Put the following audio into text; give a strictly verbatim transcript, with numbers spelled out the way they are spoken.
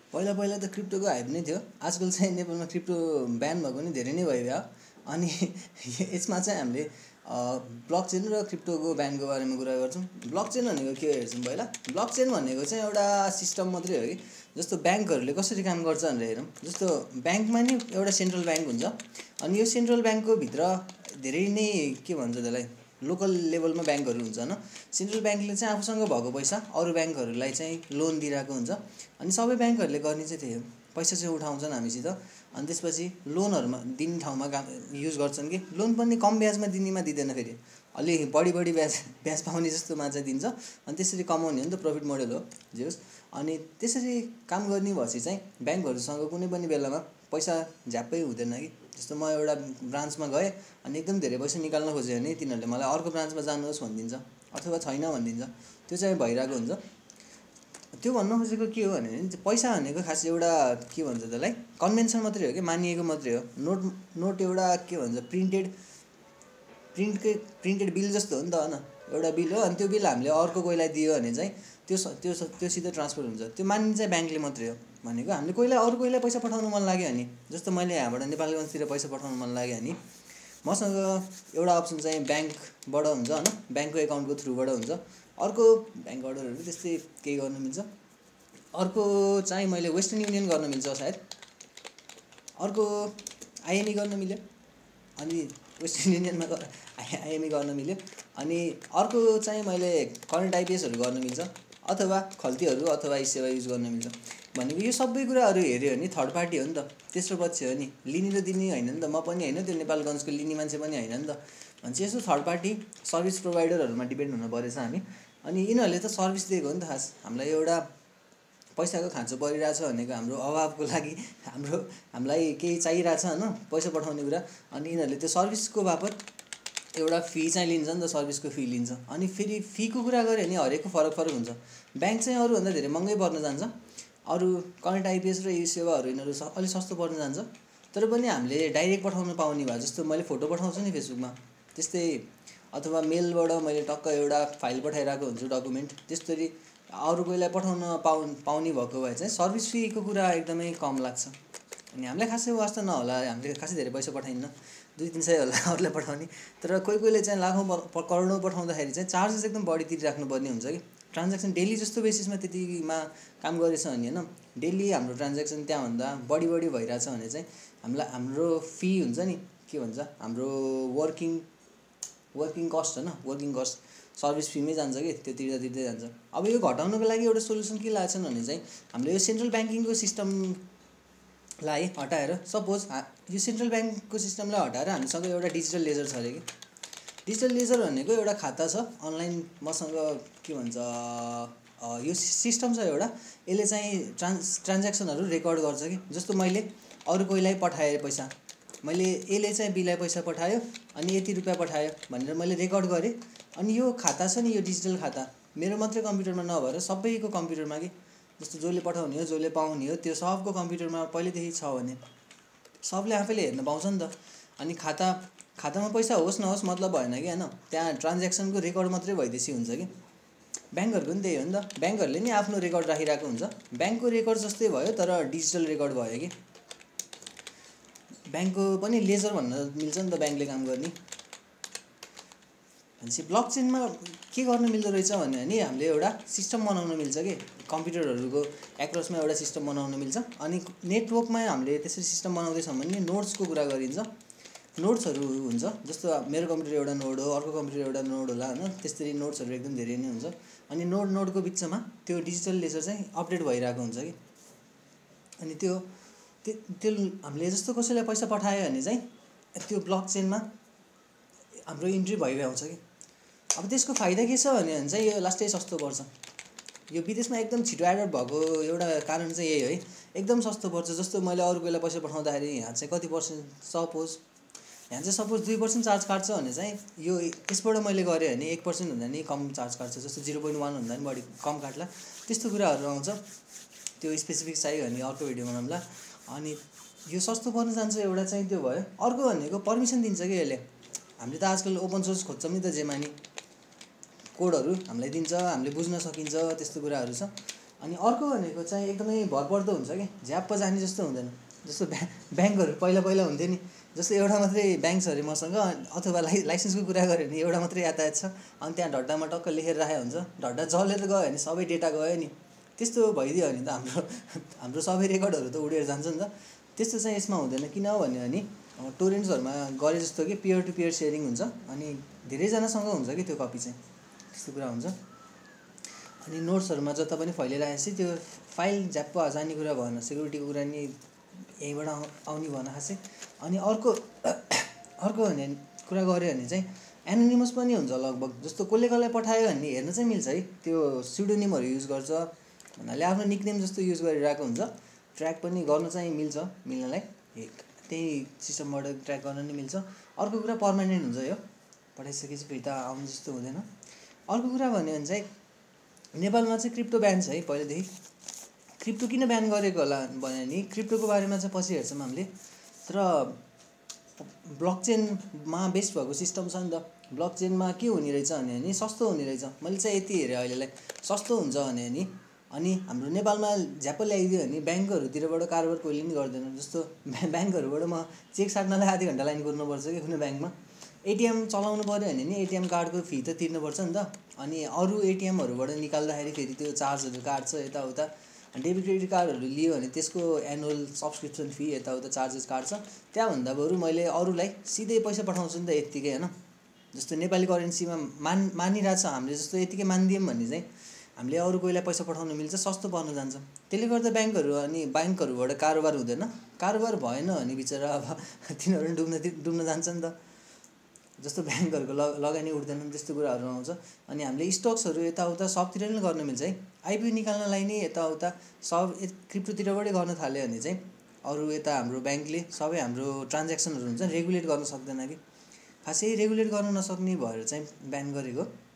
पहिला पहिला त क्रिप्टोको हाइप नै थियो। आजकल चाहिँ नेपालमा क्रिप्टो ब्यान भएको नि धेरै नै भइगयो। अनि यसमा चाहिँ हामीले ब्लक चेन र क्रिप्टोको ब्यानको बारेमा कुरा गर्छौँ। ब्लक चेन भनेको के हेर्छौँ पहिला। ब्लक चेन भनेको चाहिँ एउटा सिस्टम मात्रै हो कि, जस्तो ब्याङ्कहरूले कसरी काम गर्छ भनेर हेरौँ। जस्तो ब्याङ्कमा नि एउटा सेन्ट्रल ब्याङ्क हुन्छ, अनि यो सेन्ट्रल ब्याङ्कको भित्र धेरै नै के भन्छ त्यसलाई लोकल लेभलमा ब्याङ्कहरू हुन्छ होइन। सेन्ट्रल ब्याङ्कले चाहिँ आफूसँग भएको पैसा अरू ब्याङ्कहरूलाई चाहिँ लोन दिइरहेको हुन्छ। अनि सबै ब्याङ्कहरूले गर्ने चाहिँ त्यही हो, पैसा चाहिँ उठाउँछन् हामीसित, अनि त्यसपछि लोनहरूमा दिने ठाउँमा काम युज गर्छन् कि लोन पनि कम ब्याजमा दिनेमा दिँदैन, फेरि अलि बढी बढी ब्याज ब्याज पाउने जस्तोमा चाहिँ दिन्छ। अनि त्यसरी कमाउने हो नि त, प्रफिट मोडल हो जे होस्। अनि त्यसरी काम गर्ने भएपछि चाहिँ ब्याङ्कहरूसँग कुनै पनि बेलामा पैसा झ्याप्पै हुँदैन कि। जस्तो म एउटा ब्रान्चमा गएँ अनि एकदम धेरै पैसा निकाल्न खोजेँ भने तिनीहरूले मलाई अर्को ब्रान्चमा जानुहोस् भनिदिन्छ अथवा छैन भनिदिन्छ। त्यो चाहिँ भइरहेको हुन्छ। त्यो भन्नु खोजेको के हो भने पैसा भनेको खास एउटा के भन्छ त्यसलाई कन्भेन्सन मात्रै हो कि, मानिएको मात्रै हो। नोट नोट एउटा के भन्छ प्रिन्टेड प्रिन्टकै प्रिन्टेड बिल जस्तो हो नि त होइन। एउटा बिल हो, अनि त्यो बिल हामीले अर्को कोहीलाई दियो भने चाहिँ त्यो त्यो त्यो सिधै ट्रान्सफर हुन्छ। त्यो मान्ने चाहिँ ब्याङ्कले मात्रै हो। भनेको हामीले कोहीलाई अरू कोहीलाई पैसा पठाउनु मन लाग्यो भने, जस्तो मैले यहाँबाट नेपालगञ्जतिर पैसा पठाउनु मन लाग्यो भने मसँग एउटा अप्सन चाहिँ ब्याङ्कबाट हुन्छ होइन, ब्याङ्कको एकाउन्टको थ्रुबाट हुन्छ। अर्को ब्याङ्क अर्डरहरू त्यस्तै केही गर्नु मिल्छ। अर्को चाहिँ मैले वेस्टर्न युनियन गर्न मिल्छ सायद, अर्को आइएमई गर्न मिल्यो, अनि वेस्टर्न युनियनमा आइएमई गर्न मिल्यो। अनि अर्को चाहिँ मैले करेन्ट आइपिएसहरू गर्न मिल्छ, अथवा खल्तीहरू अथवा ई सेवा युज गर्न मिल्छ। भनेको यो सबै कुराहरू हेऱ्यो भने थर्ड पार्टी हो नि त, तेस्रो पक्ष हो नि। लिने र दिने होइन नि त, म पनि होइन, त्यो नेपालगञ्जको लिने मान्छे पनि होइन नि त। भनेपछि यस्तो थर्ड पार्टी सर्भिस प्रोभाइडरहरूमा डिपेन्ड हुनु परेछ हामी। अनि यिनीहरूले त सर्भिस दिएको हो नि त। खास हामीलाई एउटा पैसाको खाँचो परिरहेछ भनेको हाम्रो अभावको लागि, हाम्रो हामीलाई केही चाहिरहेछ होइन पैसा पठाउने कुरा। अनि यिनीहरूले त्यो सर्भिसको बापत एउटा फी चाहिँ लिन्छ नि त, सर्भिसको फी लिन्छ। अनि फेरि फीको कुरा गऱ्यो भने हरेकको फरक फरक हुन्छ। ब्याङ्क चाहिँ अरूभन्दा धेरै महँगै पर्न जान्छ, अरू करेन्ट आइपिएस र ई सेवाहरू यिनीहरू स अलिक सस्तो पर्न जान्छ। तर पनि हामीले डाइरेक्ट पठाउनु पाउने भए, जस्तो मैले फोटो पठाउँछु नि फेसबुकमा त्यस्तै, अथवा मेलबाट मैले टक्क एउटा फाइल पठाइरहेको हुन्छु डकुमेन्ट, त्यस्तरी अरू कोहीलाई पठाउन पाउ पाउने भएको भए चाहिँ सर्भिस फीको कुरा एकदमै कम लाग्छ। अनि हामीलाई खासै वास्ता नहोला, हामीले खासै धेरै पैसा पठाइन्न, दुई तिन सय होला अरूलाई पठाउने। तर कोही कोहीले चाहिँ लाखौँ करोडौँ पठाउँदाखेरि चाहिँ चार्जेस एकदम बढी तिरिराख्नुपर्ने हुन्छ कि। ट्रान्ज्याक्सन डेली जस्तो बेसिसमा त्यतिमा काम गरेछ भने होइन, डेली हाम्रो ट्रान्ज्याक्सन त्यहाँभन्दा बढी बढी भइरहेछ भने चाहिँ हामीलाई हाम्रो फी हुन्छ नि, के भन्छ हाम्रो वर्किङ वर्किङ कस्ट होइन, वर्किङ कस्ट सर्भिस फीमै जान्छ कि, त्यो तिर्दा तिर्दै जान्छ। अब यो घटाउनको लागि एउटा सोल्युसन के लाग्छ भने चाहिँ हामीले यो सेन्ट्रल ब्याङ्किङको सिस्टमलाई हटाएर, सपोज यो सेन्ट्रल ब्याङ्कको सिस्टमलाई हटाएर हामीसँग एउटा डिजिटल लेजर छ अरे कि। डिजिटल लेजर भनेको एउटा खाता छ अनलाइन, मसँग के भन्छ यो सिस्टम छ एउटा, यसले चाहिँ ट्रान्स ट्रान्ज्याक्सनहरू रेकर्ड गर्छ कि। जस्तो मैले अरू कोहीलाई पठाएँ पैसा, मैले यसले चाहिँ बिलाई पैसा पठायो अनि यति रुपियाँ पठायो भनेर मैले रेकर्ड गरेँ। अनि यो खाता छ नि, यो डिजिटल खाता मेरो मात्रै कम्प्युटरमा नभएर सबैको कम्प्युटरमा कि, जस्तो जसले पठाउने हो जसले पाउने हो त्यो सबको कम्प्युटरमा पहिलेदेखि छ भने सबले आफैले हेर्न पाउँछ नि त। अनि खाता खातामा पैसा होस् नहोस् मतलब भएन कि होइन, त्यहाँ ट्रान्ज्याक्सनको रेकर्ड मात्रै भइदिएपछि हुन्छ कि। ब्याङ्कहरूको पनि त्यही हो नि त, ब्याङ्कहरूले नि आफ्नो रेकर्ड राखिरहेको हुन्छ। ब्याङ्कको रेकर्ड जस्तै भयो तर डिजिटल रेकर्ड भयो कि। ब्याङ्कको पनि लेजर भन्न मिल्छ नि त ब्याङ्कले काम गर्ने। भनेपछि ब्लक चेनमा के गर्न मिल्दो रहेछ भन्यो भने हामीले एउटा सिस्टम बनाउन मिल्छ कि, कम्प्युटरहरूको एक्रसमा एउटा सिस्टम बनाउन मिल्छ। अनि नेटवर्कमा हामीले त्यसरी सिस्टम बनाउँदैछौँ भने नोट्सको कुरा गरिन्छ। नोट्सहरू हुन्छ, जस्तो मेरो कम्प्युटर एउटा नोड हो, अर्को कम्प्युटर एउटा नोड होला होइन, त्यसरी नोट्सहरू एकदम धेरै नै हुन्छ। अनि नोड नोडको बिचमा त्यो डिजिटल लेजर चाहिँ अपडेट भइरहेको हुन्छ कि। अनि त्यो त्यो हामीले जस्तो कसैलाई पैसा पठायो भने चाहिँ त्यो ब्लक चेनमा हाम्रो इन्ट्री भइरहन्छ कि। अब त्यसको फाइदा के छ भने चाहिँ यो लास्टै सस्तो पर्छ। यो विदेशमा एकदम छिटो एडप्ट भएको एउटा कारण चाहिँ यही है, एकदम सस्तो पर्छ। जस्तो मैले अरू कोहीलाई पैसा पठाउँदाखेरि यहाँ चाहिँ कति पर्सेन्ट, सपोज यहाँ चाहिँ सपोज दुई पर्सेन्ट चार्ज काट्छ भने चाहिँ यो यसबाट मैले गरेँ भने एक पर्सेन्ट भन्दा नि कम चार्ज काट्छ, जस्तो जिरो पोइन्ट वान भन्दा नि बढी कम काट्ला, त्यस्तो कुराहरू आउँछ। त्यो स्पेसिफिक चाहियो भने अर्को भिडियो बनाउँला। अनि यो सस्तो पर्न जान्छ एउटा चाहिँ त्यो भयो। अर्को भनेको पर्मिसन दिन्छ कि यसले, हामीले त आजकल ओपन सोर्स खोज्छौँ नि त, जेमा नि कोडहरू हामीलाई दिन्छ, हामीले बुझ्न सकिन्छ, त्यस्तो कुराहरू छ। अनि अर्को भनेको चाहिँ एकदमै भरपर्दो हुन्छ कि झ्याप्प जाने जस्तो हुँदैन। जस्तो ब्या ब्याङ्कहरू पहिला पहिला हुन्थ्यो नि, जस्तो एउटा मात्रै ब्याङ्क छ अरे मसँग, अथवा लाइ लाइसेन्सको कुरा गऱ्यो भने एउटा मात्रै यातायात छ, अनि त्यहाँ ढड्डामा टक्क लेखेर राखेको हुन्छ, ढड्डा जलेर गयो भने सबै डेटा गयो नि। त्यस्तो भइदियो भने त हाम्रो हाम्रो सबै रेकर्डहरू त उडेर जान्छ नि त। त्यस्तो चाहिँ यसमा हुँदैन। किन हो भन्यो भने टोरेन्ट्सहरूमा गरे जस्तो कि पियर टु पियर सेयरिङ हुन्छ, अनि धेरैजनासँग हुन्छ कि त्यो कपी चाहिँ, त्यस्तो कुरा हुन्छ। अनि नोट्सहरूमा जता पनि फैलिरहेपछि त्यो फाइल झ्याप्प जाने कुरा भएन, सेक्युरिटीको कुरा नि यहीँबाट आउने भएन खासै। अनि अर्को अर्को भने कुरा गऱ्यो भने चाहिँ एनोनिमस पनि हुन्छ लगभग। जस्तो कसले कसलाई पठायो भन्ने हेर्न चाहिँ मिल्छ है। त्यो स्युडोनिमहरू युज गर्छ भन्नाले आफ्नो निकनेम जस्तो युज गरिरहेको हुन्छ, ट्र्याक पनि गर्न चाहिँ मिल्छ, मिल्नलाई त्यही सिस्टमबाट ट्र्याक गर्न नि मिल्छ। अर्को कुरा पर्मानेन्ट हुन्छ, यो पठाइसकेपछि फेरि त आउनु जस्तो हुँदैन। अर्को कुरा भन्यो भने चाहिँ नेपालमा चाहिँ क्रिप्टो ब्यान छ है पहिलेदेखि। क्रिप्टो किन ब्यान गरेको होला भन्यो भने क्रिप्टोको बारेमा चाहिँ पछि हेर्छौँ हामीले, तर ब्लकचेनमा बेस्ड भएको सिस्टम छ नि त। ब्लकचेनमा के हुने रहेछ भने नि सस्तो हुने रहेछ। मैले चाहिँ यति हेरेँ अहिलेलाई, सस्तो हुन्छ भने नि। अनि हाम्रो नेपालमा झ्याप्प ल्याइदियो भने ब्याङ्कहरूतिरबाट कारोबार कहिले पनि गर्दैन। जस्तो ब्याङ्कहरूबाट म चेक साट्नलाई आधी घन्टा लाइन कुर्नुपर्छ कि कुनै ब्याङ्कमा। एटिएम चलाउनु पऱ्यो भने नि एटिएम कार्डको फी त तिर्नुपर्छ नि त। अनि अरू एटिएमहरूबाट निकाल्दाखेरि फेरि त्यो चार्जहरू काट्छ यताउता। डेबिट क्रेडिट कार्डहरू लियो भने त्यसको एनुअल सब्सक्रिप्सन फी यताउता चार्जेस काट्छ। त्यहाँभन्दा बरु मैले अरूलाई सिधै पैसा पठाउँछु नि त यत्तिकै, होइन। जस्तो नेपाली करेन्सीमा मान मानिरहेको छ हामीले, जस्तो यतिकै मानिदियौँ भने चाहिँ हामीले अरू कोहीलाई पैसा पठाउनु मिल्छ, सस्तो पर्न जान्छ। त्यसले गर्दा ब्याङ्कहरू अनि ब्याङ्कहरूबाट कारोबार हुँदैन। कारोबार भएन भने बिचरा अब तिनीहरू पनि डुब्न डुब्न जान्छ नि त। जस्तो ब्याङ्कहरूको ल लगानी उठ्दैन, त्यस्तो कुराहरू आउँछ। अनि हामीले स्टक्सहरू यताउता सबतिर पनि गर्न मिल्छ है। आइपिओ निकाल्नलाई नै यताउता सब क्रिप्टोतिरबाटै गर्न थाल्यो भने चाहिँ अरू यता हाम्रो ब्याङ्कले सबै हाम्रो ट्रान्ज्याक्सनहरू हुन्छ रेगुलेट गर्न सक्दैन कि। खासै रेगुलेट गर्न नसक्ने भएर चाहिँ ब्यान गरेको।